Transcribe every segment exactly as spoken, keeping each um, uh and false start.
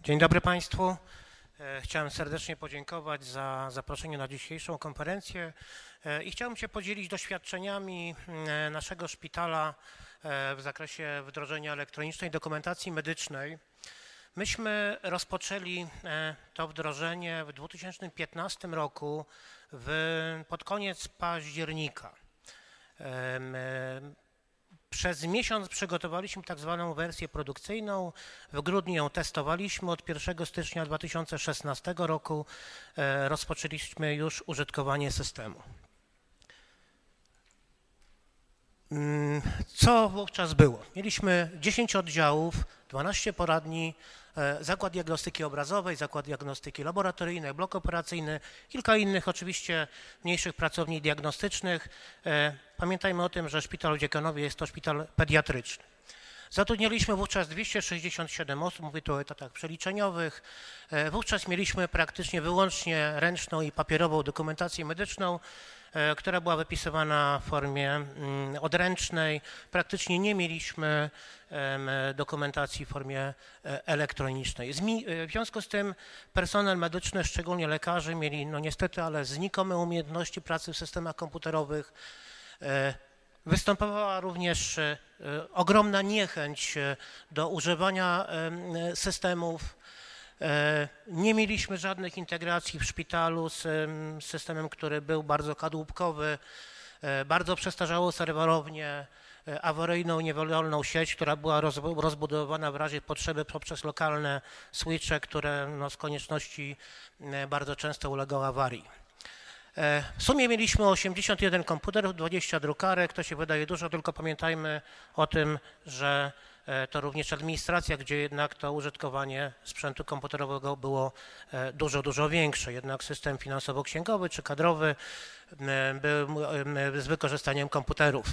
Dzień dobry Państwu. Chciałem serdecznie podziękować za zaproszenie na dzisiejszą konferencję i chciałbym się podzielić doświadczeniami naszego szpitala w zakresie wdrożenia elektronicznej dokumentacji medycznej. Myśmy rozpoczęli to wdrożenie w dwa tysiące piętnastym roku w, pod koniec października. Przez miesiąc przygotowaliśmy tak zwaną wersję produkcyjną, w grudniu ją testowaliśmy, od pierwszego stycznia dwa tysiące szesnastego roku rozpoczęliśmy już użytkowanie systemu. Co wówczas było? Mieliśmy dziesięć oddziałów, dwanaście poradni, zakład diagnostyki obrazowej, zakład diagnostyki laboratoryjnej, blok operacyjny, kilka innych oczywiście mniejszych pracowni diagnostycznych. Pamiętajmy o tym, że szpital w Dziekanowie jest to szpital pediatryczny. Zatrudnialiśmy wówczas dwieście sześćdziesiąt siedem osób, mówię tu o etatach przeliczeniowych. Wówczas mieliśmy praktycznie wyłącznie ręczną i papierową dokumentację medyczną, która była wypisywana w formie odręcznej. Praktycznie nie mieliśmy dokumentacji w formie elektronicznej. W związku z tym personel medyczny, szczególnie lekarze, mieli no niestety, ale znikome umiejętności pracy w systemach komputerowych. Występowała również ogromna niechęć do używania systemów. Nie mieliśmy żadnych integracji w szpitalu z systemem, który był bardzo kadłubkowy, bardzo przestarzałą serwerownię, awaryjną, niewydolną sieć, która była rozbudowana w razie potrzeby poprzez lokalne switche, które no, z konieczności bardzo często ulegały awarii. W sumie mieliśmy osiemdziesiąt jeden komputerów, dwadzieścia drukarek, to się wydaje dużo, tylko pamiętajmy o tym, że to również administracja, gdzie jednak to użytkowanie sprzętu komputerowego było dużo, dużo większe. Jednak system finansowo-księgowy czy kadrowy był z wykorzystaniem komputerów.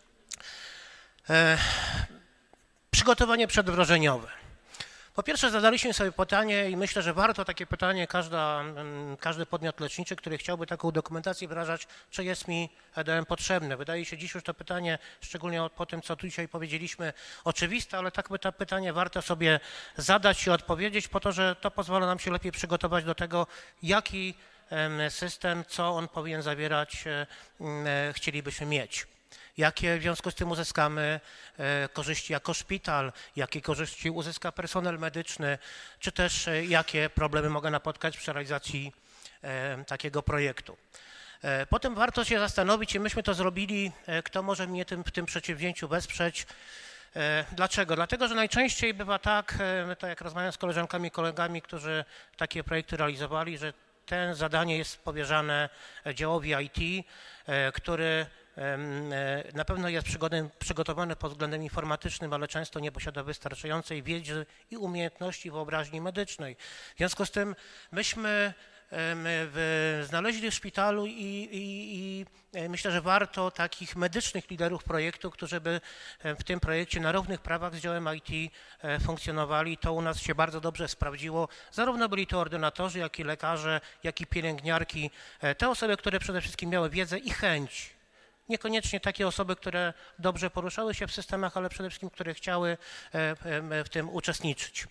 Przygotowanie przedwdrożeniowe. Po pierwsze zadaliśmy sobie pytanie i myślę, że warto takie pytanie każda, każdy podmiot leczniczy, który chciałby taką dokumentację wyrażać, czy jest mi E D M potrzebne. Wydaje się dziś już to pytanie, szczególnie po tym, co tu dzisiaj powiedzieliśmy, oczywiste, ale tak to pytanie warto sobie zadać i odpowiedzieć po to, że to pozwala nam się lepiej przygotować do tego, jaki system, co on powinien zawierać, chcielibyśmy mieć. Jakie w związku z tym uzyskamy korzyści jako szpital, jakie korzyści uzyska personel medyczny, czy też jakie problemy mogą napotkać przy realizacji takiego projektu. Potem warto się zastanowić, i myśmy to zrobili, kto może mnie tym, w tym przedsięwzięciu wesprzeć. Dlaczego? Dlatego, że najczęściej bywa tak, tak jak rozmawiam z koleżankami i kolegami, którzy takie projekty realizowali, że to zadanie jest powierzane działowi I T, który na pewno jest przygotowany pod względem informatycznym, ale często nie posiada wystarczającej wiedzy i umiejętności wyobraźni medycznej. W związku z tym myśmy w, znaleźli w szpitalu i, i, i myślę, że warto takich medycznych liderów projektu, którzy by w tym projekcie na równych prawach z działem I T funkcjonowali. To u nas się bardzo dobrze sprawdziło. Zarówno byli to ordynatorzy, jak i lekarze, jak i pielęgniarki. Te osoby, które przede wszystkim miały wiedzę i chęć. Niekoniecznie takie osoby, które dobrze poruszały się w systemach, ale przede wszystkim, które chciały w tym uczestniczyć.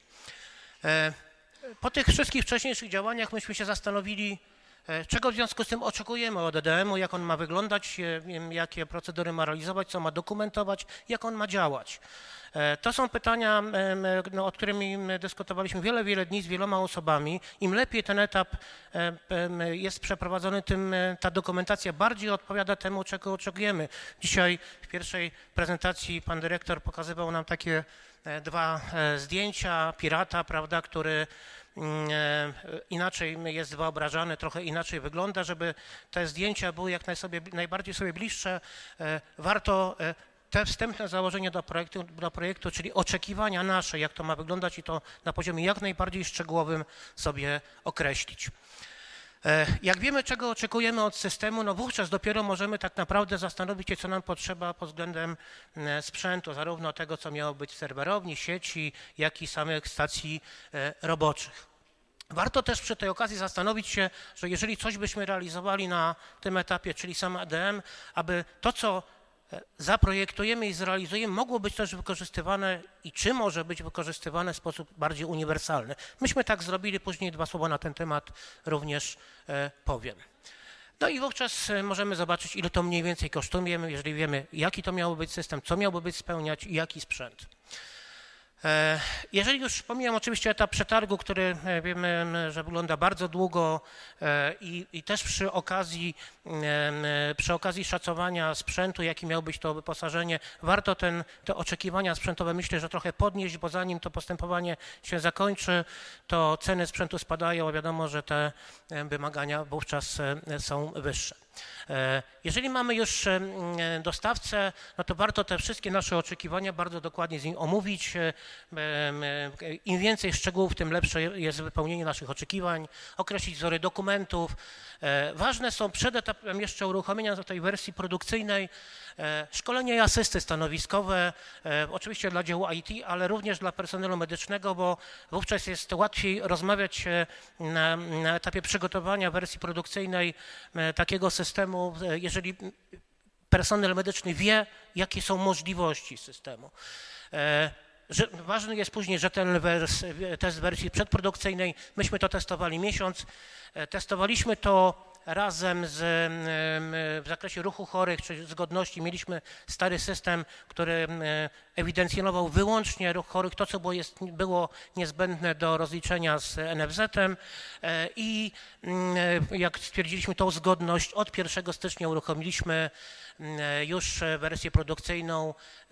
Po tych wszystkich wcześniejszych działaniach myśmy się zastanowili, czego w związku z tym oczekujemy od E D M u, jak on ma wyglądać, jakie procedury ma realizować, co ma dokumentować, jak on ma działać. To są pytania, no, o których dyskutowaliśmy wiele, wiele dni z wieloma osobami. Im lepiej ten etap jest przeprowadzony, tym ta dokumentacja bardziej odpowiada temu, czego oczekujemy. Dzisiaj w pierwszej prezentacji pan dyrektor pokazywał nam takie dwa zdjęcia pirata, prawda, który inaczej jest wyobrażany, trochę inaczej wygląda. Żeby te zdjęcia były jak najbardziej sobie bliższe, warto te wstępne założenia do projektu, do projektu, czyli oczekiwania nasze, jak to ma wyglądać, i to na poziomie jak najbardziej szczegółowym sobie określić. Jak wiemy, czego oczekujemy od systemu, no wówczas dopiero możemy tak naprawdę zastanowić się, co nam potrzeba pod względem sprzętu, zarówno tego, co miało być w serwerowni, sieci, jak i samych stacji roboczych. Warto też przy tej okazji zastanowić się, że jeżeli coś byśmy realizowali na tym etapie, czyli sam E D M, aby to, co zaprojektujemy i zrealizujemy, mogło być też wykorzystywane i czy może być wykorzystywane w sposób bardziej uniwersalny. Myśmy tak zrobili, później dwa słowa na ten temat również powiem. No i wówczas możemy zobaczyć, ile to mniej więcej kosztuje, jeżeli wiemy, jaki to miałby być system, co miałby być spełniać i jaki sprzęt. Jeżeli już pomijam oczywiście etap przetargu, który wiemy, że wygląda bardzo długo i, i też przy okazji, przy okazji szacowania sprzętu, jaki miał być to wyposażenie, warto ten, te oczekiwania sprzętowe myślę, że trochę podnieść, bo zanim to postępowanie się zakończy, to ceny sprzętu spadają, a wiadomo, że te wymagania wówczas są wyższe. Jeżeli mamy już dostawcę, no to warto te wszystkie nasze oczekiwania bardzo dokładnie z nim omówić. Im więcej szczegółów, tym lepsze jest wypełnienie naszych oczekiwań, określić wzory dokumentów. Ważne są przed etapem jeszcze uruchomienia tej wersji produkcyjnej szkolenia i asysty stanowiskowe, oczywiście dla działu I T, ale również dla personelu medycznego, bo wówczas jest łatwiej rozmawiać na, na etapie przygotowania wersji produkcyjnej takiego systemu, jeżeli personel medyczny wie, jakie są możliwości systemu. Ważny jest później rzetelny wers, test wersji przedprodukcyjnej. Myśmy to testowali miesiąc. Testowaliśmy to razem z, w zakresie ruchu chorych czy zgodności. Mieliśmy stary system, który ewidencjonował wyłącznie ruch chorych, to co było, jest, było niezbędne do rozliczenia z N F Z-em i jak stwierdziliśmy tą zgodność, od pierwszego stycznia uruchomiliśmy już wersję produkcyjną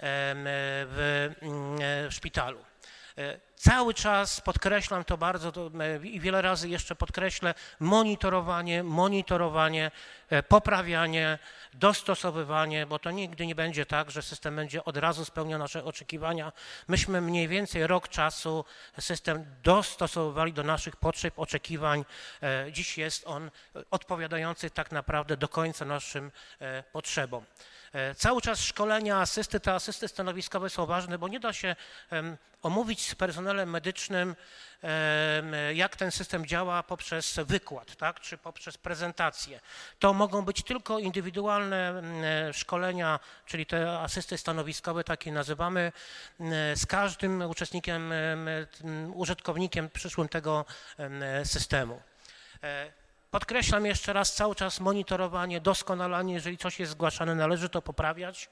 w, w szpitalu. Cały czas podkreślam to bardzo to i wiele razy jeszcze podkreślę, monitorowanie, monitorowanie, poprawianie, dostosowywanie, bo to nigdy nie będzie tak, że system będzie od razu spełniał nasze oczekiwania. Myśmy mniej więcej rok czasu system dostosowywali do naszych potrzeb, oczekiwań. Dziś jest on odpowiadający tak naprawdę do końca naszym potrzebom. Cały czas szkolenia, asysty, te asysty stanowiskowe są ważne, bo nie da się um, omówić z personelem medycznym, um, jak ten system działa poprzez wykład, tak, czy poprzez prezentację. To mogą być tylko indywidualne um, szkolenia, czyli te asysty stanowiskowe, takie nazywamy, um, z każdym uczestnikiem, um, użytkownikiem przyszłym tego um, systemu. Podkreślam jeszcze raz, cały czas monitorowanie, doskonalanie, jeżeli coś jest zgłaszane, należy to poprawiać.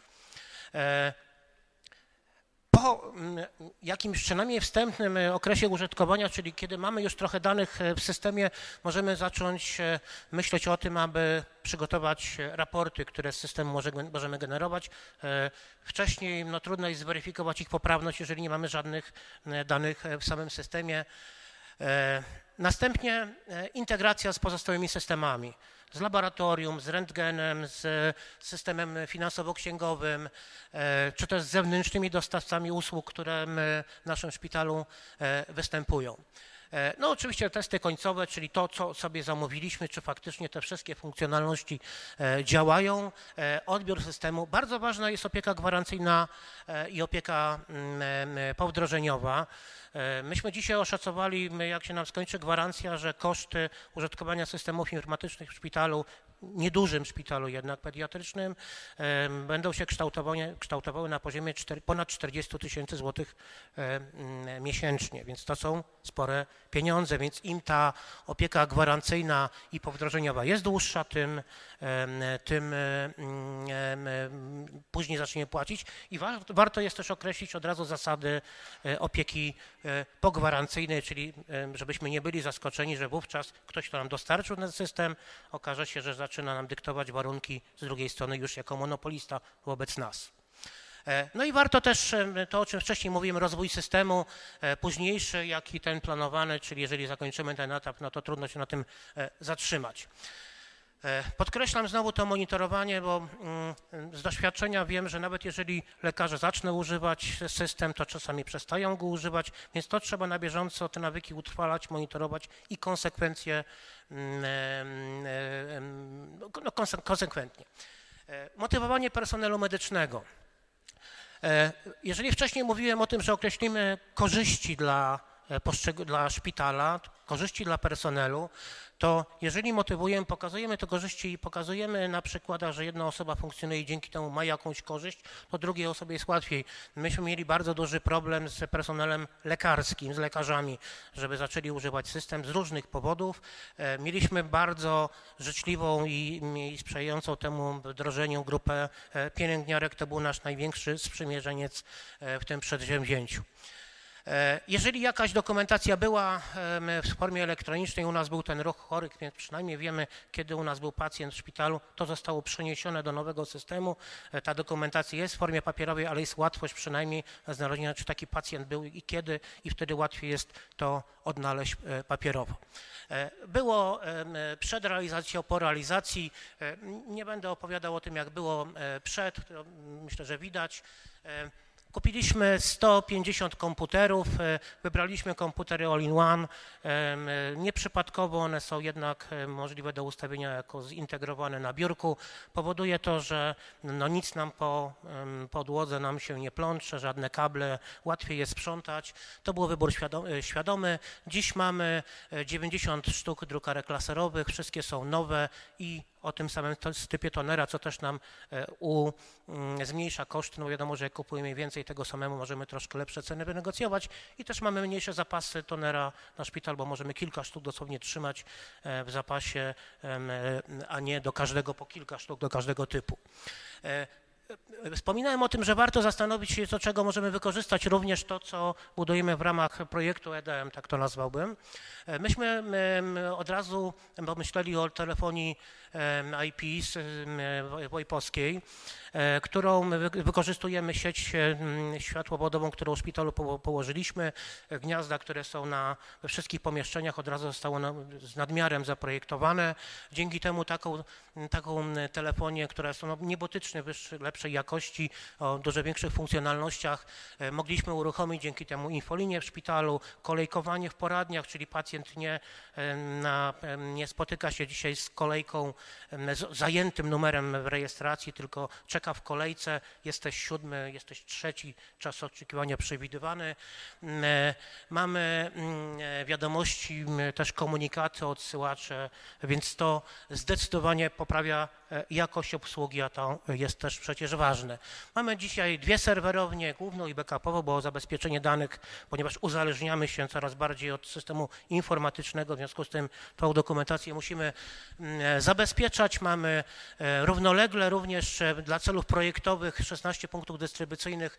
Po jakimś przynajmniej wstępnym okresie użytkowania, czyli kiedy mamy już trochę danych w systemie, możemy zacząć myśleć o tym, aby przygotować raporty, które z systemu może, możemy generować. Wcześniej no, trudno jest zweryfikować ich poprawność, jeżeli nie mamy żadnych danych w samym systemie. Następnie integracja z pozostałymi systemami, z laboratorium, z rentgenem, z systemem finansowo-księgowym, czy też z zewnętrznymi dostawcami usług, które w naszym szpitalu występują. No oczywiście testy końcowe, czyli to, co sobie zamówiliśmy, czy faktycznie te wszystkie funkcjonalności działają, odbiór systemu. Bardzo ważna jest opieka gwarancyjna i opieka powdrożeniowa. Myśmy dzisiaj oszacowali, jak się nam skończy gwarancja, że koszty użytkowania systemów informatycznych w szpitalu, niedużym szpitalu jednak pediatrycznym, będą się kształtowały, kształtowały na poziomie ponad czterdziestu tysięcy złotych miesięcznie, więc to są spore pieniądze, więc im ta opieka gwarancyjna i powdrożeniowa jest dłuższa, tym, tym później zaczniemy płacić i warto jest też określić od razu zasady opieki pogwarancyjnej, czyli żebyśmy nie byli zaskoczeni, że wówczas ktoś, kto nam dostarczył ten system, okaże się, że zaczyna nam dyktować warunki z drugiej strony już jako monopolista wobec nas. No i warto też to, o czym wcześniej mówiłem, rozwój systemu późniejszy, jak i ten planowany, czyli jeżeli zakończymy ten etap, no to trudno się na tym zatrzymać. Podkreślam znowu to monitorowanie, bo z doświadczenia wiem, że nawet jeżeli lekarze zaczną używać system, to czasami przestają go używać, więc to trzeba na bieżąco te nawyki utrwalać, monitorować i konsekwencje, no, konsekwentnie. Motywowanie personelu medycznego. Jeżeli wcześniej mówiłem o tym, że określimy korzyści dla, dla szpitala, korzyści dla personelu, to jeżeli motywujemy, pokazujemy te korzyści i pokazujemy na przykładach, że jedna osoba funkcjonuje i dzięki temu ma jakąś korzyść, to drugiej osobie jest łatwiej. Myśmy mieli bardzo duży problem z personelem lekarskim, z lekarzami, żeby zaczęli używać system z różnych powodów. Mieliśmy bardzo życzliwą i, i sprzyjającą temu wdrożeniu grupę pielęgniarek. To był nasz największy sprzymierzeniec w tym przedsięwzięciu. Jeżeli jakaś dokumentacja była w formie elektronicznej, u nas był ten ruch chorych, więc przynajmniej wiemy, kiedy u nas był pacjent w szpitalu, to zostało przeniesione do nowego systemu. Ta dokumentacja jest w formie papierowej, ale jest łatwość przynajmniej znalezienia, czy taki pacjent był i kiedy, i wtedy łatwiej jest to odnaleźć papierowo. Było przed realizacją, po realizacji. Nie będę opowiadał o tym, jak było przed, myślę, że widać. Kupiliśmy sto pięćdziesiąt komputerów, wybraliśmy komputery all-in-one, nieprzypadkowo one są jednak możliwe do ustawienia jako zintegrowane na biurku. Powoduje to, że no nic nam po podłodze nam się nie plącze, żadne kable, łatwiej je sprzątać. To był wybór świadomy. Dziś mamy dziewięćdziesiąt sztuk drukarek laserowych, wszystkie są nowe i o tym samym typie tonera, co też nam u, zmniejsza koszty. No wiadomo, że jak kupujemy więcej tego samemu, możemy troszkę lepsze ceny wynegocjować i też mamy mniejsze zapasy tonera na szpital, bo możemy kilka sztuk dosłownie trzymać w zapasie, a nie do każdego po kilka sztuk, do każdego typu. Wspominałem o tym, że warto zastanowić się, do czego możemy wykorzystać również to, co budujemy w ramach projektu E D M, tak to nazwałbym. Myśmy od razu pomyśleli o telefonii I P wojpowskiej, którą wykorzystujemy sieć światłowodową, którą w szpitalu położyliśmy. Gniazda, które są na, we wszystkich pomieszczeniach, od razu zostało na, z nadmiarem zaprojektowane. Dzięki temu taką, taką telefonię, która są niebotycznie wyższej, lepszej jakości, o dużo większych funkcjonalnościach, mogliśmy uruchomić dzięki temu infolinię w szpitalu, kolejkowanie w poradniach, czyli pacjent nie, na, nie spotyka się dzisiaj z kolejką, z zajętym numerem w rejestracji, tylko czeka w kolejce, jesteś siódmy, jesteś trzeci, czas oczekiwania przewidywany. Mamy wiadomości, też komunikaty, odsyłacze, więc to zdecydowanie poprawia jakość obsługi, a to jest też przecież ważne. Mamy dzisiaj dwie serwerownie, główną i backupową, bo zabezpieczenie danych, ponieważ uzależniamy się coraz bardziej od systemu informatycznego, w związku z tym tą dokumentację musimy zabezpieczać. Mamy równolegle również dla celów projektowych szesnaście punktów dystrybucyjnych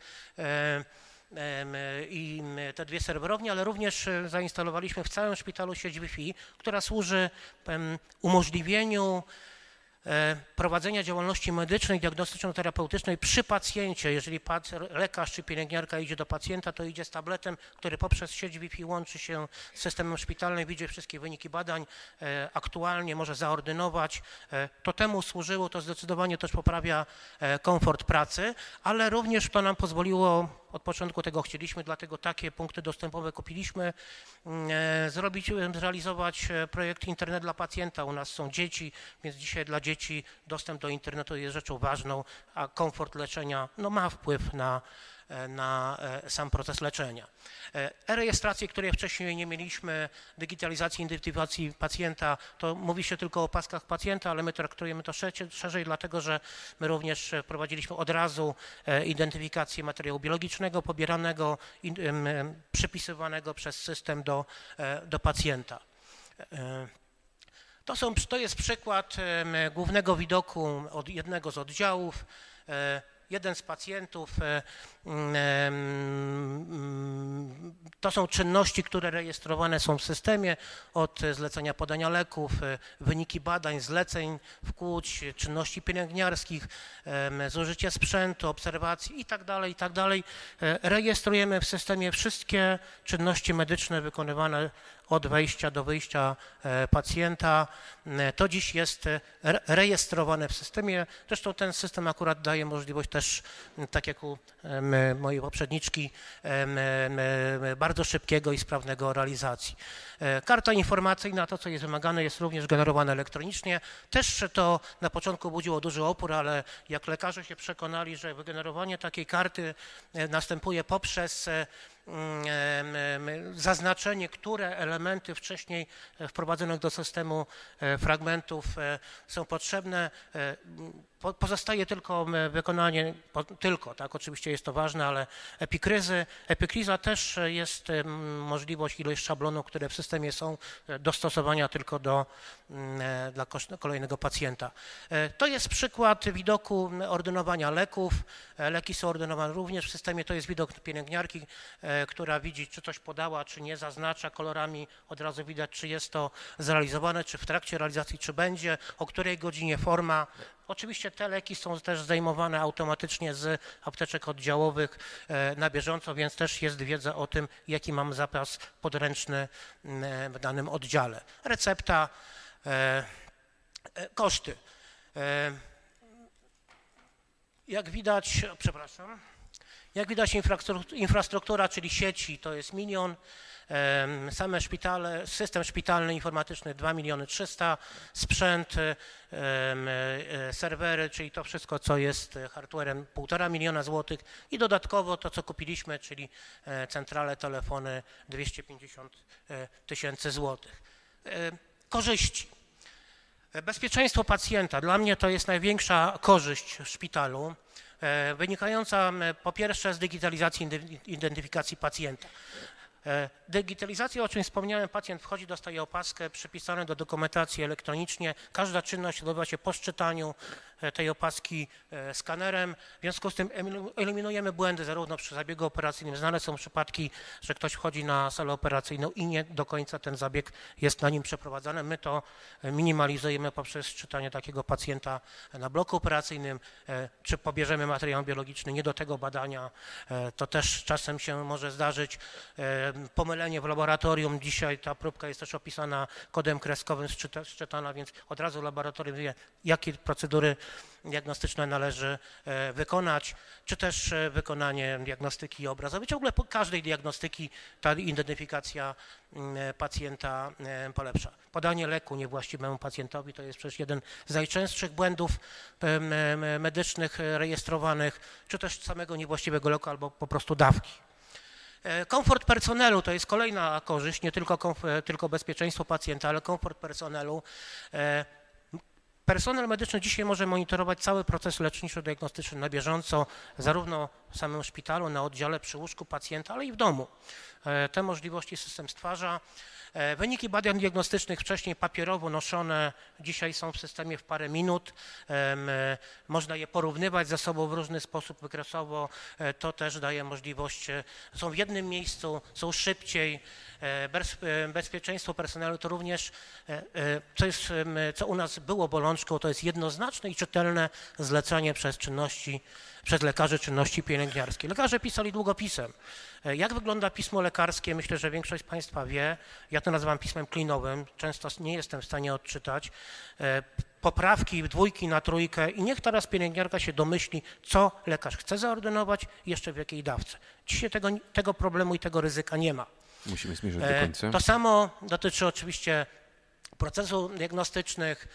i te dwie serwerownie, ale również zainstalowaliśmy w całym szpitalu sieć Wi-Fi, która służy umożliwieniu prowadzenia działalności medycznej, diagnostyczno-terapeutycznej przy pacjencie. Jeżeli lekarz czy pielęgniarka idzie do pacjenta, to idzie z tabletem, który poprzez sieć Wi-Fi łączy się z systemem szpitalnym, widzi wszystkie wyniki badań, aktualnie może zaordynować. To temu służyło, to zdecydowanie też poprawia komfort pracy, ale również to nam pozwoliło, od początku tego chcieliśmy, dlatego takie punkty dostępowe kupiliśmy, zrobić, zrealizować projekt Internet dla pacjenta. U nas są dzieci, więc dzisiaj dla dzieci dostęp do internetu jest rzeczą ważną, a komfort leczenia no, ma wpływ na, na sam proces leczenia. E-rejestracje, której wcześniej nie mieliśmy, digitalizacji, identyfikacji pacjenta, to mówi się tylko o paskach pacjenta, ale my traktujemy to szerzej, dlatego że my również wprowadziliśmy od razu identyfikację materiału biologicznego pobieranego, przypisywanego przez system do, do pacjenta. To, są, to jest przykład głównego widoku od jednego z oddziałów. Jeden z pacjentów, to są czynności, które rejestrowane są w systemie, od zlecenia podania leków, wyniki badań, zleceń wkłuć, czynności pielęgniarskich, zużycie sprzętu, obserwacji itd., itd. Rejestrujemy w systemie wszystkie czynności medyczne wykonywane od wejścia do wyjścia pacjenta. To dziś jest rejestrowane w systemie. Zresztą ten system akurat daje możliwość też, tak jak u mojej poprzedniczki, bardzo szybkiego i sprawnego realizacji. Karta informacyjna, to co jest wymagane, jest również generowane elektronicznie. Też to na początku budziło duży opór, ale jak lekarze się przekonali, że wygenerowanie takiej karty następuje poprzez zaznaczenie, które elementy wcześniej wprowadzonych do systemu fragmentów są potrzebne. Pozostaje tylko wykonanie, tylko, tak, oczywiście jest to ważne, ale epikryzy. Epikryza też jest możliwość, ilość szablonów, które w systemie są, dostosowania tylko do dla kolejnego pacjenta. To jest przykład widoku ordynowania leków. Leki są ordynowane również w systemie. To jest widok pielęgniarki, która widzi, czy coś podała, czy nie, zaznacza kolorami. Od razu widać, czy jest to zrealizowane, czy w trakcie realizacji, czy będzie, o której godzinie, forma. Oczywiście te leki są też zdejmowane automatycznie z apteczek oddziałowych na bieżąco, więc też jest wiedza o tym, jaki mam zapas podręczny w danym oddziale. Recepta, koszty. Jak widać, przepraszam, jak widać infrastruktura, czyli sieci, to jest milion. Same szpitale, system szpitalny informatyczny dwa miliony trzysta, sprzęt, serwery, czyli to wszystko, co jest hardwarem, półtora miliona złotych i dodatkowo to, co kupiliśmy, czyli centrale, telefony, dwieście pięćdziesiąt tysięcy złotych. Korzyści. Bezpieczeństwo pacjenta. Dla mnie to jest największa korzyść w szpitalu, wynikająca po pierwsze z digitalizacji identyfikacji pacjenta. Digitalizacja, o czym wspomniałem, pacjent wchodzi, dostaje opaskę, przypisane do dokumentacji elektronicznie. Każda czynność odbywa się po szczytaniu tej opaski skanerem. W związku z tym eliminujemy błędy zarówno przy zabiegu operacyjnym. Znane są przypadki, że ktoś wchodzi na salę operacyjną i nie do końca ten zabieg jest na nim przeprowadzany. My to minimalizujemy poprzez szczytanie takiego pacjenta na bloku operacyjnym. Czy pobierzemy materiał biologiczny nie do tego badania, to też czasem się może zdarzyć. Pomylenie w laboratorium. Dzisiaj ta próbka jest też opisana kodem kreskowym szczytana, więc od razu laboratorium wie, jakie procedury diagnostyczne należy wykonać, czy też wykonanie diagnostyki obrazowej, czy w ogóle po każdej diagnostyki ta identyfikacja pacjenta polepsza. Podanie leku niewłaściwemu pacjentowi to jest przecież jeden z najczęstszych błędów medycznych rejestrowanych, czy też samego niewłaściwego leku albo po prostu dawki. Komfort personelu to jest kolejna korzyść, nie tylko, tylko bezpieczeństwo pacjenta, ale komfort personelu. Personel medyczny dzisiaj może monitorować cały proces leczniczo-diagnostyczny na bieżąco, zarówno w samym szpitalu, na oddziale, przy łóżku pacjenta, ale i w domu. Te możliwości system stwarza. Wyniki badań diagnostycznych wcześniej papierowo noszone, dzisiaj są w systemie w parę minut. Można je porównywać ze sobą w różny sposób wykresowo. To też daje możliwość, są w jednym miejscu, są szybciej. Bezpieczeństwo personelu to również, co, jest, co u nas było bolączką, to jest jednoznaczne i czytelne zlecenie przez czynności, przez lekarzy czynności pielęgniarskie. Lekarze pisali długopisem. Jak wygląda pismo lekarskie? Myślę, że większość z Państwa wie. Ja to nazywam pismem klinowym. Często nie jestem w stanie odczytać. Poprawki dwójki na trójkę i niech teraz pielęgniarka się domyśli, co lekarz chce zaordynować i jeszcze w jakiej dawce. Dzisiaj tego, tego problemu i tego ryzyka nie ma. Musimy zmierzać do końca. To samo dotyczy oczywiście procesów diagnostycznych.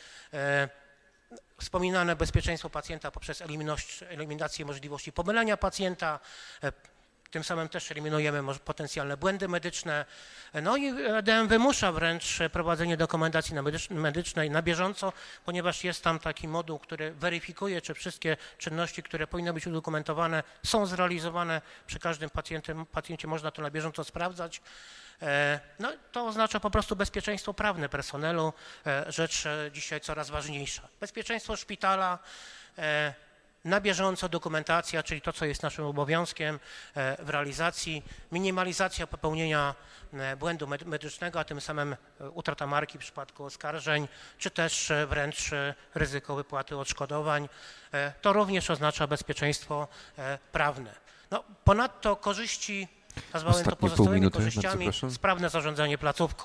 Wspominane bezpieczeństwo pacjenta poprzez eliminację możliwości pomylenia pacjenta. Tym samym też eliminujemy potencjalne błędy medyczne. No i E D M wymusza wręcz prowadzenie dokumentacji medycznej na bieżąco, ponieważ jest tam taki moduł, który weryfikuje, czy wszystkie czynności, które powinny być udokumentowane, są zrealizowane. Przy każdym pacjencie, pacjencie można to na bieżąco sprawdzać. No, to oznacza po prostu bezpieczeństwo prawne personelu, rzecz dzisiaj coraz ważniejsza. Bezpieczeństwo szpitala, na bieżąco dokumentacja, czyli to, co jest naszym obowiązkiem w realizacji, minimalizacja popełnienia błędu medycznego, a tym samym utrata marki w przypadku oskarżeń, czy też wręcz ryzyko wypłaty odszkodowań. To również oznacza bezpieczeństwo prawne. No, ponadto korzyści, nazwałem to pozostałymi korzyściami, sprawne zarządzanie placówką.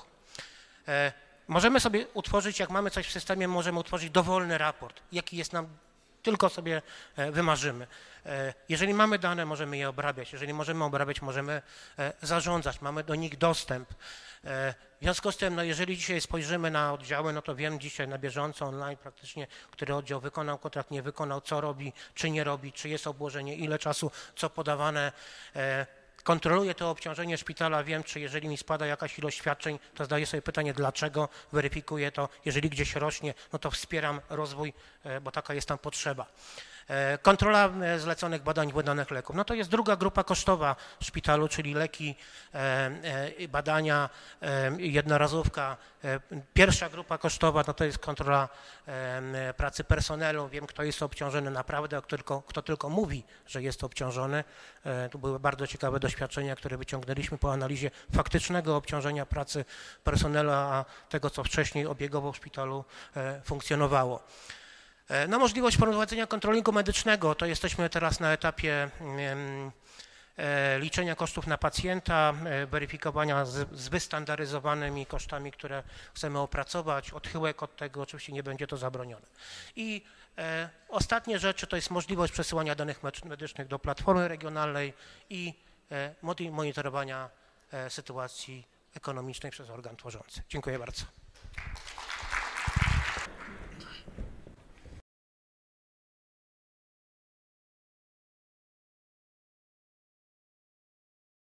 Możemy sobie utworzyć, jak mamy coś w systemie, możemy utworzyć dowolny raport, jaki jest nam tylko sobie wymarzymy. Jeżeli mamy dane, możemy je obrabiać. Jeżeli możemy obrabiać, możemy zarządzać. Mamy do nich dostęp. W związku z tym, no jeżeli dzisiaj spojrzymy na oddziały, no to wiem dzisiaj na bieżąco, online praktycznie, który oddział wykonał kontrakt, nie wykonał, co robi, czy nie robi, czy jest obłożenie, ile czasu, co podawane. kontroluję to obciążenie szpitala, wiem, czy jeżeli mi spada jakaś ilość świadczeń, to zadaję sobie pytanie, dlaczego, weryfikuję to, jeżeli gdzieś rośnie, no to wspieram rozwój, bo taka jest tam potrzeba. Kontrola zleconych badań wydanych leków. No to jest druga grupa kosztowa w szpitalu, czyli leki, badania, jednorazówka. Pierwsza grupa kosztowa no to jest kontrola pracy personelu. Wiem, kto jest obciążony naprawdę, kto tylko, kto tylko mówi, że jest obciążony. Tu były bardzo ciekawe doświadczenia, które wyciągnęliśmy po analizie faktycznego obciążenia pracy personelu, a tego, co wcześniej obiegowo w szpitalu funkcjonowało. No, możliwość prowadzenia kontrolingu medycznego, to jesteśmy teraz na etapie liczenia kosztów na pacjenta, weryfikowania z, z wystandaryzowanymi kosztami, które chcemy opracować. Odchyłek od tego oczywiście nie będzie to zabronione. I e, ostatnie rzeczy to jest możliwość przesyłania danych medycznych do platformy regionalnej i e, monitorowania e, sytuacji ekonomicznej przez organ tworzący. Dziękuję bardzo.